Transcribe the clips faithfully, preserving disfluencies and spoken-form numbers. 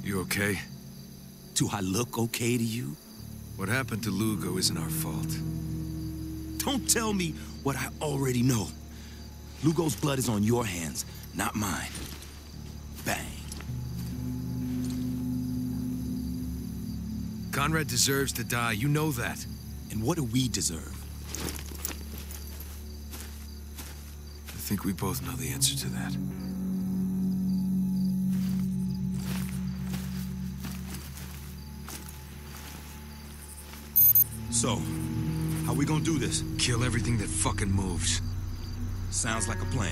You okay? Do I look okay to you? What happened to Lugo isn't our fault. Don't tell me what I already know. Lugo's blood is on your hands, not mine. Bang. Conrad deserves to die, you know that. And what do we deserve? I think we both know the answer to that. So, how we gonna do this? Kill everything that fucking moves. Sounds like a plan.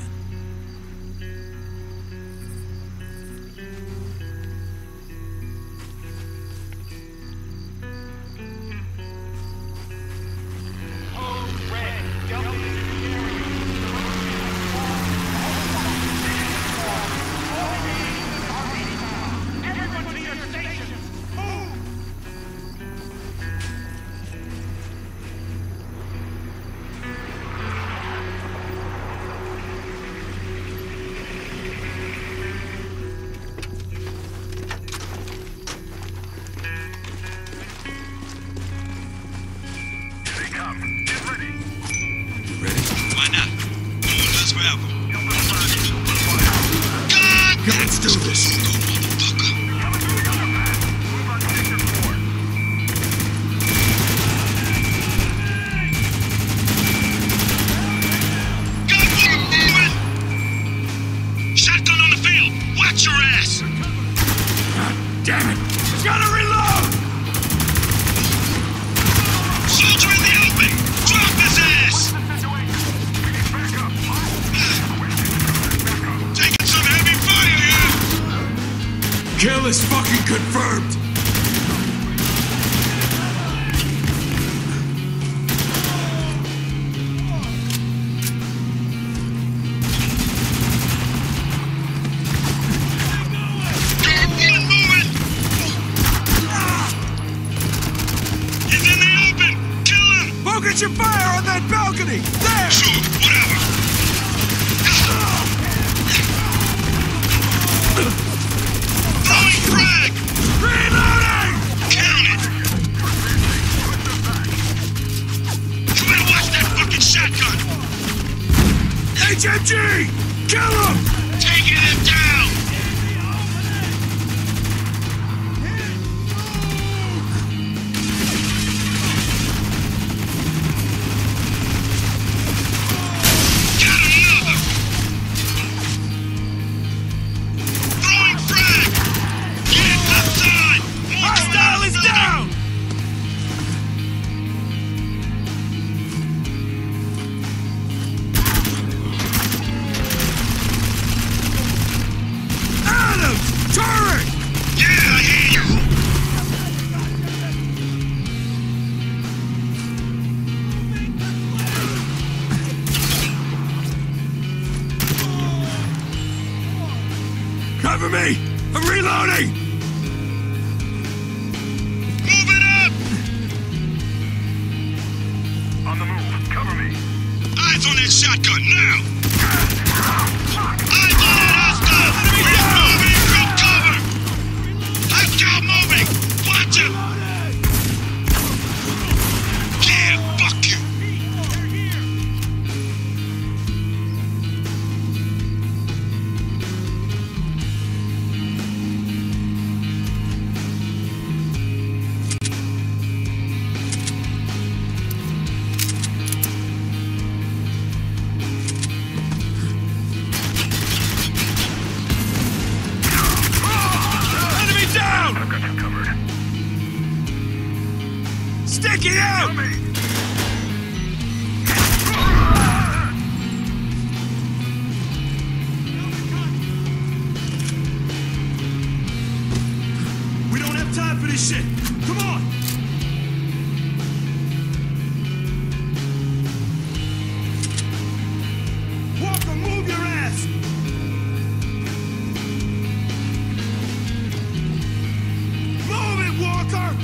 Let's do this! Shotgun on the field! Watch your ass! Damn it! Gotta reload! Soldier in the open! Drop his ass! Taking some heavy fire here! Kill is fucking confirmed! Focus your fire on that balcony! There! Sure, whatever. Throwing frag! Reloading! Count it! You better watch that fucking shotgun! H M G! Kill him! Taking him down! Cover me! I'm reloading! Move it up! On the move. Cover me. Eyes on that shotgun, now! Eyes on that hostile! He's moving! Good cover! Hostile moving! Watch him! Yeah, fuck you! Stick it out! We don't have time for this shit! Come on! Walker, move your ass! Move it, Walker!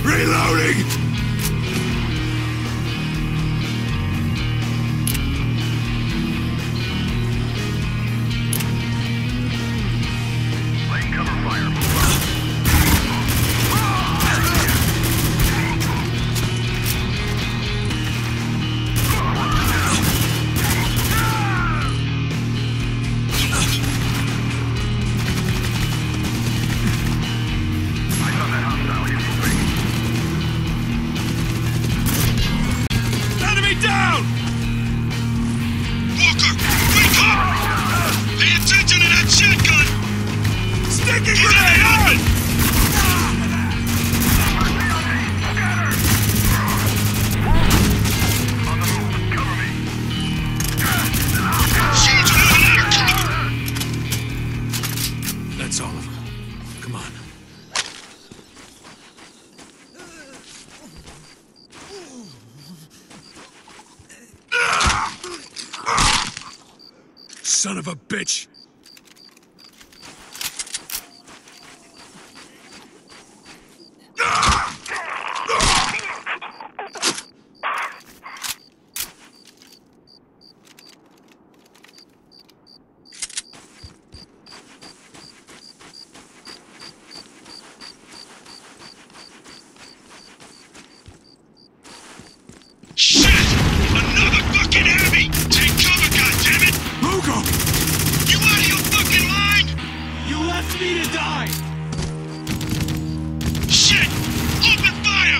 Reloading! Laying cover fire. Enemy down! Walker, wake up! Pay attention to that shotgun! Sticky grenade on! On the move. Cover me. Shields are moving out of cover! That's all of them. Come on. Son of a bitch! Shit! Another fucking heavy! Take cover, goddammit! Lugo! You out of your fucking mind? You left me to die! Shit! Open fire!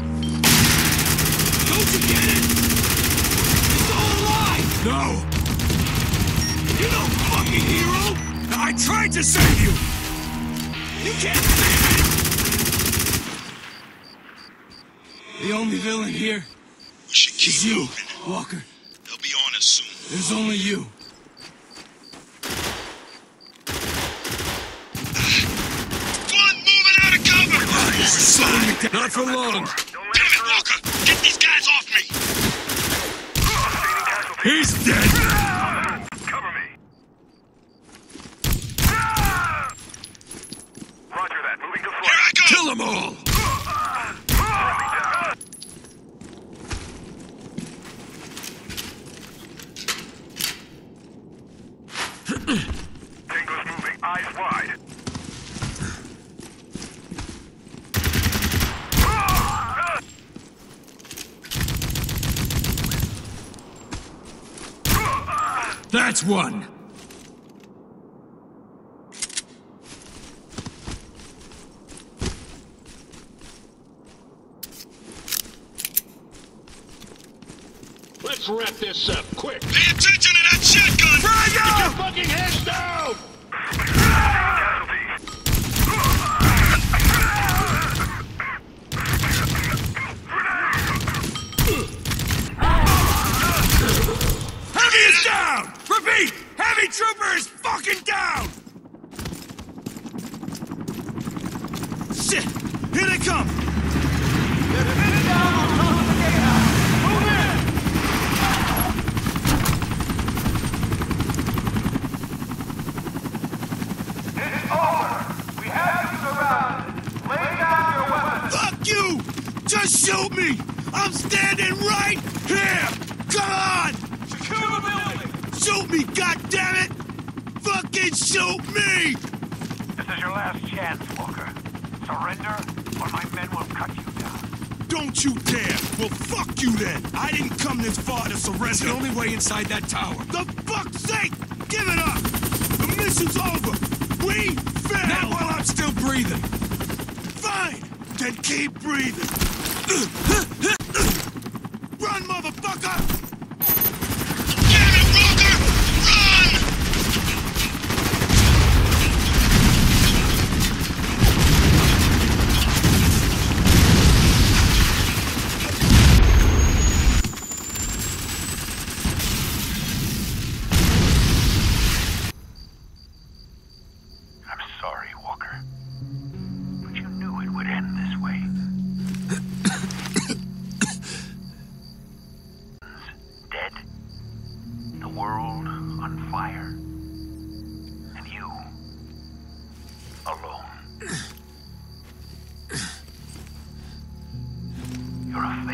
Don't you get it? It's all alive! No! You're no fucking hero! I tried to save you! You can't save me! The only villain here We should keep is you, moving. Walker. They'll be on us soon. There's only you. One moving out of cover! This is slowing me down. Not for long. Damn it, Walker! Get these guys off me! He's dead. Cover me. Roger that. Moving to Here I flight. go! Kill them all. Tango's moving. Eyes wide. That's one. Let's wrap this up, quick! Pay attention to that shotgun! Frag out! Fucking hands down! Heavy is down! Repeat! Heavy trooper is fucking down! Shit! Here they come! Fuck you! Just shoot me! I'm standing right here! Come on! Secure the building! Shoot me, goddammit! Fucking shoot me! This is your last chance, Walker. Surrender, or my men will cut you down. Don't you dare! Well, fuck you then! I didn't come this far to surrender! It's the only way inside that tower. The fuck's sake! Give it up! The mission's over! We failed! Not while I'm still breathing. Fine! Then keep breathing! Run, motherfucker! Get it, Walker! Run! I'm sorry, Walker. But you knew it would end this way. You're a